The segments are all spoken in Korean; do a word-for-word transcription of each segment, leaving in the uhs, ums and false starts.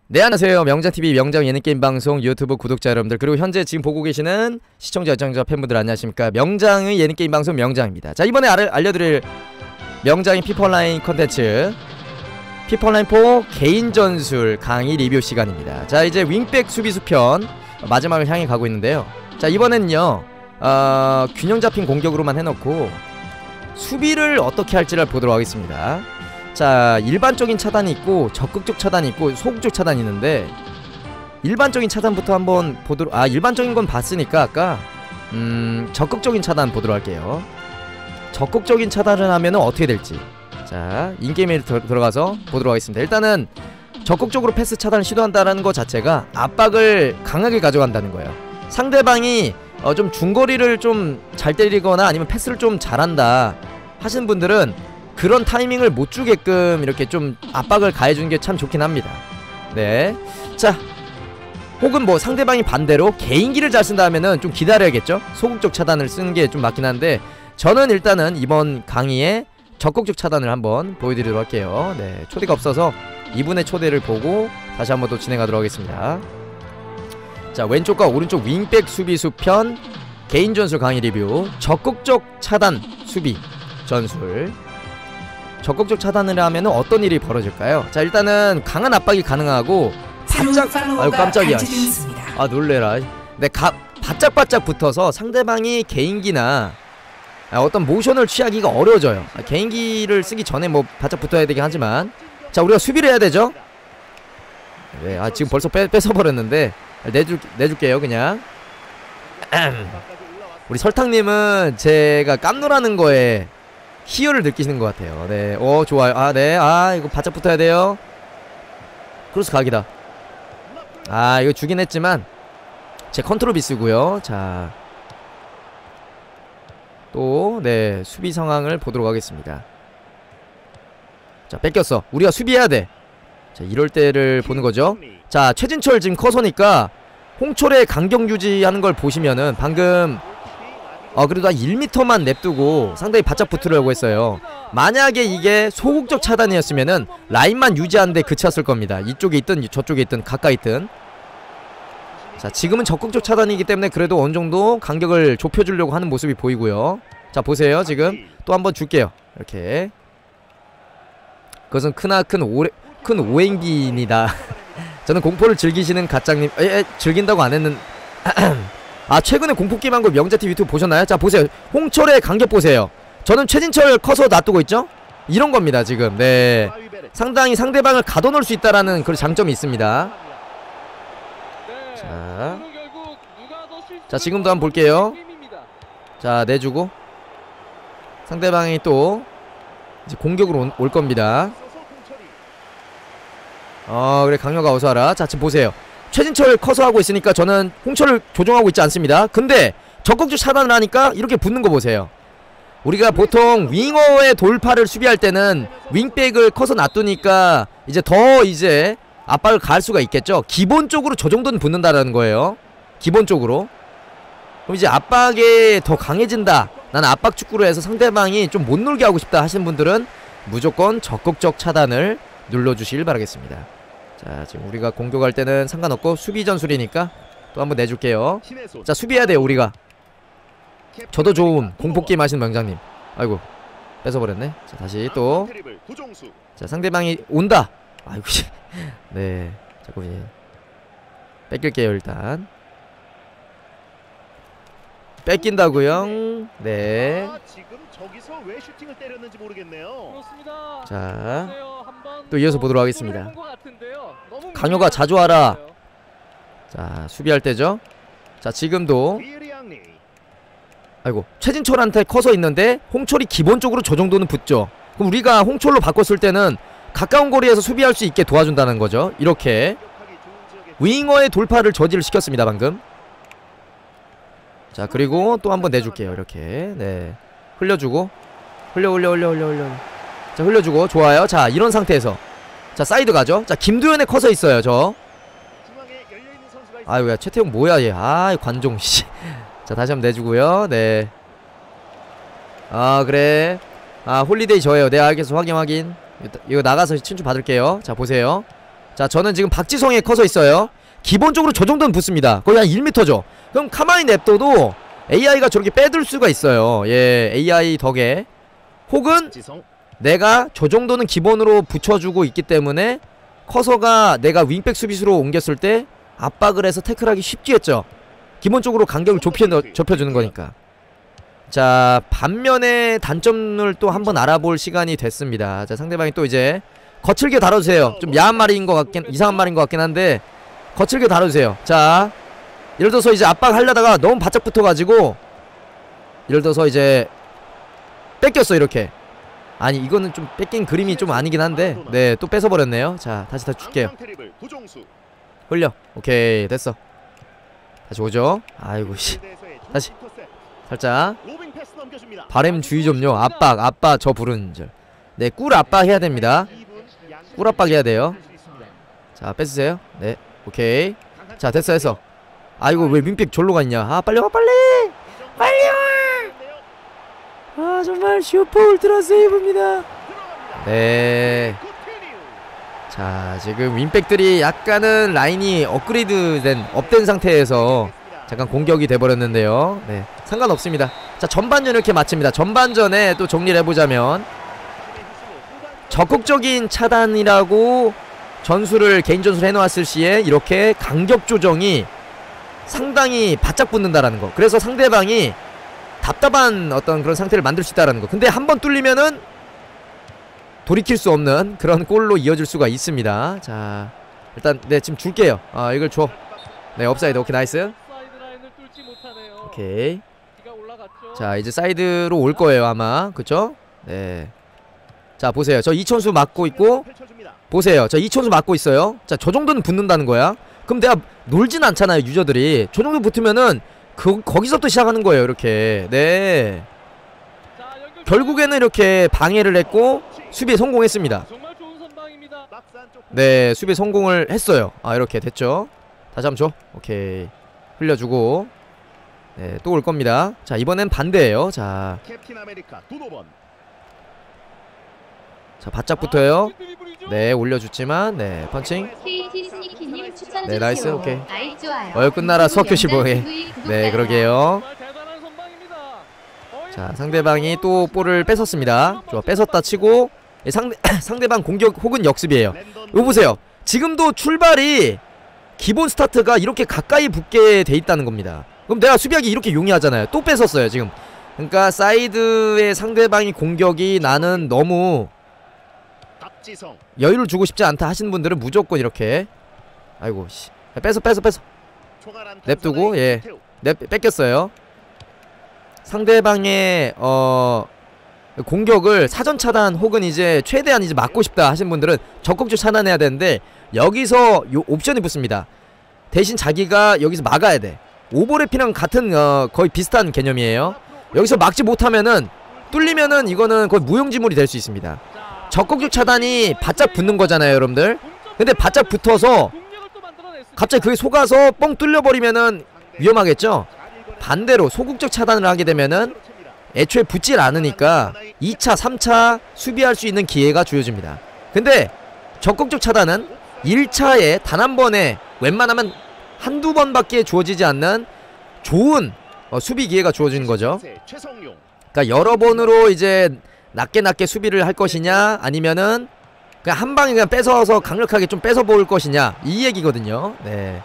네, 안녕하세요. 명장티비 명장 예능게임 방송 유튜브 구독자 여러분들, 그리고 현재 지금 보고 계시는 시청자, 시청자 팬분들 안녕하십니까. 명장의 예능게임 방송 명장입니다. 자, 이번에 알, 알려드릴 명장의 피플라인 컨텐츠 피플라인 사 개인 전술 강의 리뷰 시간입니다. 자, 이제 윙백 수비수 편 마지막을 향해 가고 있는데요. 자, 이번엔요 어, 균형 잡힌 공격으로만 해놓고 수비를 어떻게 할지를 보도록 하겠습니다. 자, 일반적인 차단이 있고 적극적 차단이 있고 소극적 차단이 있는데, 일반적인 차단부터 한번 보도록, 아 일반적인 건 봤으니까 아까 음 적극적인 차단 보도록 할게요. 적극적인 차단을 하면은 어떻게 될지, 자 인게임에 들, 들어가서 보도록 하겠습니다. 일단은 적극적으로 패스 차단을 시도한다는 것 자체가 압박을 강하게 가져간다는 거예요. 상대방이 어, 좀 중거리를 좀 잘 때리거나 아니면 패스를 좀 잘한다 하시는 분들은 그런 타이밍을 못 주게끔 이렇게 좀 압박을 가해주는 게 참 좋긴 합니다. 네. 자, 혹은 뭐 상대방이 반대로 개인기를 잘 쓴다 하면은 좀 기다려야겠죠? 소극적 차단을 쓰는 게 좀 맞긴 한데, 저는 일단은 이번 강의에 적극적 차단을 한번 보여드리도록 할게요. 네. 초대가 없어서 이분의 초대를 보고 다시 한번 또 진행하도록 하겠습니다. 자, 왼쪽과 오른쪽 윙백 수비수 편 개인 전술 강의 리뷰. 적극적 차단 수비 전술. 적극적 차단을 하면 어떤 일이 벌어질까요? 자, 일단은 강한 압박이 가능하고 바짝, 아유 깜짝이야, 아 놀래라. 네, 가, 바짝바짝 붙어서 상대방이 개인기나 아, 어떤 모션을 취하기가 어려워져요. 아, 개인기를 쓰기 전에 뭐 바짝 붙어야 되긴 하지만, 자 우리가 수비를 해야 되죠. 네, 아 지금 벌써 빼, 뺏어버렸는데 내줄, 내줄게요 그냥. 우리 설탕님은 제가 깜놀하는 거에 희열을 느끼시는 것 같아요. 네, 오 좋아요. 아 네, 아 이거 바짝 붙어야 돼요. 크로스 각이다. 아 이거 주긴 했지만 제 컨트롤 미스고요. 자, 또 네 수비 상황을 보도록 하겠습니다. 자, 뺏겼어. 우리가 수비해야 돼. 자, 이럴 때를 보는 거죠. 자, 최진철 지금 커서니까 홍철의 간격 유지하는 걸 보시면은 방금 어 그래도 한 일 미터만 냅두고 상당히 바짝 붙으려고 했어요. 만약에 이게 소극적 차단이었으면은 라인만 유지하는데 그쳤을 겁니다. 이쪽에 있든 저쪽에 있든 가까이 있든. 자, 지금은 적극적 차단이기 때문에 그래도 어느정도 간격을 좁혀주려고 하는 모습이 보이고요. 자, 보세요. 지금 또 한번 줄게요. 이렇게. 그것은 크나큰 오래, 큰 오행기입니다. 저는 공포를 즐기시는 가짱님, 에, 에 즐긴다고 안 했는 아, 최근에 공포게임 한거 명자티비 유튜브 보셨나요? 자, 보세요. 홍철의 간격 보세요. 저는 최진철 커서 놔두고 있죠? 이런 겁니다, 지금. 네. 상당히 상대방을 가둬놓을 수 있다라는 그런 장점이 있습니다. 자. 자, 지금도 한번 볼게요. 자, 내주고. 상대방이 또 이제 공격으로 온, 올 겁니다. 어, 그래, 강효가 어서 와라. 자, 지금 보세요. 최진철 커서 하고 있으니까 저는 홍철을 조종하고 있지 않습니다. 근데 적극적 차단을 하니까 이렇게 붙는 거 보세요. 우리가 보통 윙어의 돌파를 수비할 때는 윙백을 커서 놔두니까 이제 더 이제 압박을 가할 수가 있겠죠. 기본적으로 저 정도는 붙는다라는 거예요. 기본적으로. 그럼 이제 압박에 더 강해진다, 나는 압박 축구로 해서 상대방이 좀 못 놀게 하고 싶다 하시는 분들은 무조건 적극적 차단을 눌러주시길 바라겠습니다. 자, 지금 우리가 공격할 때는 상관없고 수비 전술이니까 또 한번 내줄게요. 자, 수비해야 돼요 우리가. 저도 좋은 공포게임 하시는 명장님. 아이고 뺏어버렸네. 자, 다시 또. 자, 상대방이 온다. 아이고 네, 자꾸 예. 뺏길게요 일단. 뺏긴다고요? 네. 자, 또 이어서 보도록 하겠습니다. 강효가 자주 와라. 자, 수비할 때죠. 자, 지금도 아이고 최진철한테 커서 있는데 홍철이 기본적으로 저 정도는 붙죠. 그럼 우리가 홍철로 바꿨을 때는 가까운 거리에서 수비할 수 있게 도와준다는 거죠. 이렇게 윙어의 돌파를 저지를 시켰습니다 방금. 자, 그리고 또 한번 내줄게요 이렇게. 네, 흘려주고 흘려 흘려 흘려 흘려 흘려. 자, 흘려주고 좋아요. 자, 이런 상태에서 자, 사이드 가죠. 자, 김도현의 커서 있어요 저. 아유 야 최태용 뭐야 얘. 아 관종 씨. 자, 다시 한번 내주고요. 네. 아 그래. 아 홀리데이 저예요. 네 알겠어. 확인 확인. 이거 나가서 친추 받을게요. 자, 보세요. 자 저는 지금 박지성에 커서 있어요. 기본적으로 저 정도는 붙습니다. 거의 한 일 미터죠. 그럼 가만히 냅둬도 에이아이가 저렇게 빼들 수가 있어요. 예, 에이아이 덕에. 혹은 내가 저 정도는 기본으로 붙여주고 있기 때문에 커서가 내가 윙백 수비수로 옮겼을 때 압박을 해서 태클하기 쉽지겠죠. 기본적으로 간격을 좁혀, 좁혀주는 거니까. 자 반면에 단점을 또 한번 알아볼 시간이 됐습니다. 자 상대방이 또 이제 거칠게 다뤄주세요. 좀 야한 말인 것 같긴, 이상한 말인 것 같긴 한데 거칠게 다뤄주세요. 자 예를 들어서 이제 압박하려다가 너무 바짝 붙어가지고 예를 들어서 이제 뺏겼어 이렇게. 아니 이거는 좀 뺏긴 그림이 좀 아니긴 한데 네 또 뺏어버렸네요. 자 다시 다 줄게요. 흘려. 오케이 됐어. 다시 오죠. 아이고 씨. 다시 살짝 바램주의 좀요. 압박 압박 저 부르는 줄. 네 꿀 압박 해야 됩니다. 꿀 압박 해야 돼요. 자 뺏으세요. 네 오케이. 자 됐어 됐어. 아이고 왜 윙백 졸로 갔냐. 아 빨리 와 빨리 빨리 와. 아 정말 슈퍼 울트라 세이브입니다. 네. 자 지금 윙백들이 약간은 라인이 업그레이드된 업된 상태에서 잠깐 공격이 돼버렸는데요. 네 상관없습니다. 자 전반전 이렇게 마칩니다. 전반전에 또 정리를 해보자면 적극적인 차단이라고 전술을 개인 전술 해놓았을 시에 이렇게 간격 조정이 상당히 바짝 붙는다라는 거. 그래서 상대방이 답답한 어떤 그런 상태를 만들 수 있다라는 거. 근데 한번 뚫리면은 돌이킬 수 없는 그런 골로 이어질 수가 있습니다. 자 일단 네 지금 줄게요. 아 이걸 줘. 네 업사이드. 오케이 나이스. 오케이. 자 이제 사이드로 올 거예요 아마. 그쵸? 네. 자 보세요. 저 이천수 막고 있고 보세요. 저 이천수 막고 있어요. 자 저 정도는 붙는다는 거야. 그럼 내가 놀진 않잖아요 유저들이. 저 정도 붙으면은 그, 거기서부터 시작하는 거예요 이렇게. 네 결국에는 이렇게 방해를 했고 수비에 성공했습니다. 네 수비에 성공을 했어요. 아 이렇게 됐죠. 다시 한번 줘. 오케이 흘려주고. 네 또 올 겁니다. 자 이번엔 반대예요. 자 자 바짝 붙어요. 네 올려줬지만 네 펀칭. 네 나이스. 오케이 어여 끝나라 석교시보에. 네 그러게요. 자 상대방이 또 볼을 뺏었습니다. 좋아 뺏었다 치고 상대, 상대방 공격 혹은 역습이에요. 이거 보세요. 지금도 출발이 기본 스타트가 이렇게 가까이 붙게 돼 있다는 겁니다. 그럼 내가 수비하기 이렇게 용이하잖아요. 또 뺏었어요 지금. 그러니까 사이드의 상대방이 공격이 나는 너무 여유를 주고 싶지 않다 하시는 분들은 무조건 이렇게 아이고 씨 뺏어 뺏어 뺏어 냅두고 예 냅 뺏겼어요. 상대방의 어 공격을 사전 차단 혹은 이제 최대한 이제 막고 싶다 하시는 분들은 적극적으로 차단해야 되는데 여기서 요 옵션이 붙습니다. 대신 자기가 여기서 막아야 돼. 오버래피랑 같은 어 거의 비슷한 개념이에요. 여기서 막지 못하면은 뚫리면은 이거는 거의 무용지물이 될 수 있습니다. 적극적 차단이 바짝 붙는 거잖아요 여러분들. 근데 바짝 붙어서 갑자기 그게 속아서 뻥 뚫려버리면은 위험하겠죠. 반대로 소극적 차단을 하게 되면은 애초에 붙질 않으니까 이 차 삼 차 수비할 수 있는 기회가 주어집니다. 근데 적극적 차단은 일 차에 단 한 번에 웬만하면 한두 번밖에 주어지지 않는 좋은 어, 수비 기회가 주어지는 거죠. 그러니까 여러 번으로 이제 낮게 낮게 수비를 할 것이냐 아니면은 그냥 한 방에 그냥 뺏어서 강력하게 좀 뺏어 볼 것이냐 이 얘기거든요. 네.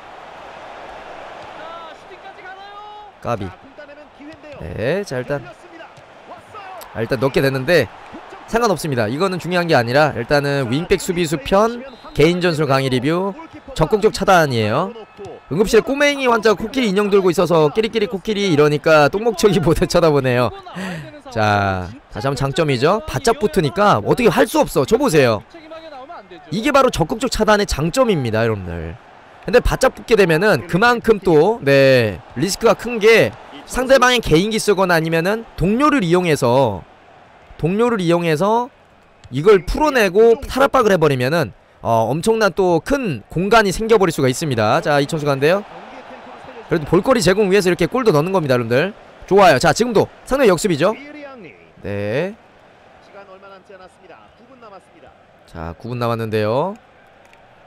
까비. 네, 자 일단 아, 일단 넣게 됐는데 상관없습니다. 이거는 중요한 게 아니라 일단은 윙백 수비수 편 개인 전술 강의 리뷰 적극적 차단이에요. 응급실에 꼬맹이 환자 코끼리 인형 들고 있어서 끼리끼리 코끼리 이러니까 똥목척이 못해 쳐다보네요. 자 다시 한번 장점이죠. 바짝 붙으니까 어떻게 할 수 없어. 저 보세요. 이게 바로 적극적 차단의 장점입니다 여러분들. 근데 바짝 붙게 되면은 그만큼 또 네 리스크가 큰 게 상대방의 개인기 쓰거나 아니면은 동료를 이용해서 동료를 이용해서 이걸 풀어내고 탈압박을 해버리면은 어 엄청난 또 큰 공간이 생겨버릴 수가 있습니다. 자 이천수 간대요. 그래도 볼거리 제공 위해서 이렇게 골도 넣는 겁니다 여러분들. 좋아요. 자 지금도 상당히 역습이죠. 네. 자 구 분 남았는데요.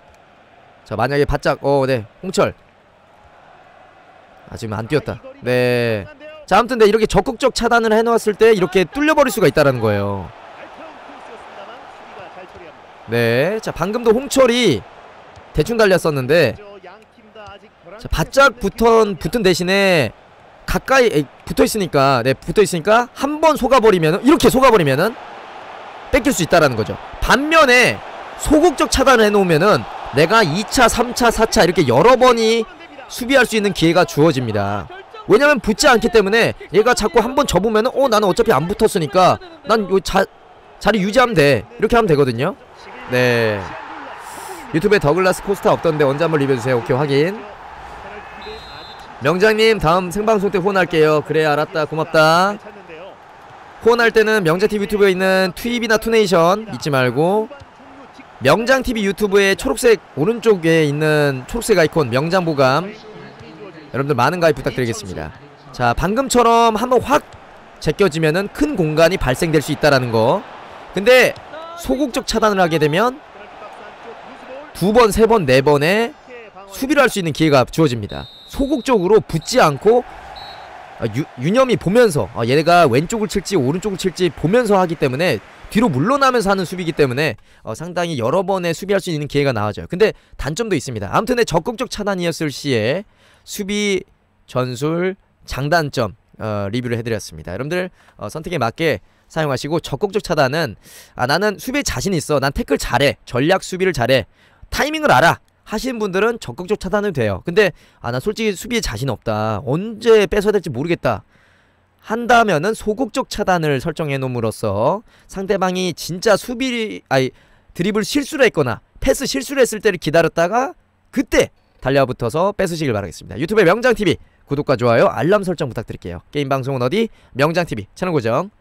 자 만약에 바짝 어 네 홍철 아 지금 안 뛰었다. 네. 자 아무튼 네 이렇게 적극적 차단을 해놓았을 때 이렇게 뚫려버릴 수가 있다라는 거예요. 네. 자 방금도 홍철이 대충 달렸었는데 자 바짝 붙은 붙은 대신에 가까이 에이, 붙어있으니까 네 붙어있으니까 한 번 속아버리면은 이렇게 속아버리면은 뺏길 수 있다라는 거죠. 반면에 소극적 차단을 해놓으면은 내가 이 차 삼 차 사 차 이렇게 여러 번이 수비할 수 있는 기회가 주어집니다. 왜냐면 붙지 않기 때문에 얘가 자꾸 한 번 접으면은 어 나는 어차피 안 붙었으니까 난 요 자, 자리 유지하면 돼 이렇게 하면 되거든요. 네. 유튜브에 더글라스 코스타 없던데 언제 한번 리뷰해주세요. 오케이 확인. 명장님 다음 생방송 때 후원할게요. 그래 알았다 고맙다. 후원할 때는 명장티비 유튜브에 있는 투입이나 투네이션 잊지 말고 명장티비 유튜브에 초록색 오른쪽에 있는 초록색 아이콘 명장보감 여러분들 많은 가입 부탁드리겠습니다. 자 방금처럼 한번 확 제껴지면은 큰 공간이 발생될 수 있다라는 거. 근데 소극적 차단을 하게 되면 두 번, 세 번, 네 번에 수비를 할 수 있는 기회가 주어집니다. 소극적으로 붙지 않고 유, 유념이 보면서 어, 얘가 왼쪽을 칠지 오른쪽을 칠지 보면서 하기 때문에 뒤로 물러나면서 하는 수비이기 때문에 어, 상당히 여러 번의 수비할 수 있는 기회가 나와져요. 근데 단점도 있습니다. 아무튼 적극적 차단이었을 시에 수비 전술 장단점 어, 리뷰를 해드렸습니다. 여러분들 어, 선택에 맞게 사용하시고 적극적 차단은 아 나는 수비에 자신 있어 난 태클 잘해 전략 수비를 잘해 타이밍을 알아 하시는 분들은 적극적 차단은 돼요. 근데 아 나 솔직히 수비에 자신 없다 언제 뺏어야 될지 모르겠다 한다면은 소극적 차단을 설정해 놓음으로써 상대방이 진짜 수비 아니 드리블 실수를 했거나 패스 실수를 했을 때를 기다렸다가 그때 달려붙어서 뺏으시길 바라겠습니다. 유튜브의 명장티비 구독과 좋아요 알람 설정 부탁드릴게요. 게임 방송은 어디? 명장티비 채널 고정